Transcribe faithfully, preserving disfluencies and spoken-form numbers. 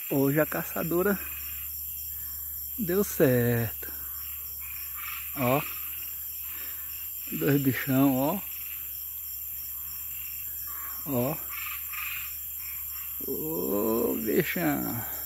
Hoje a caçadora deu certo. Ó. Dois bichão, ó. Ó. Ô, bichão.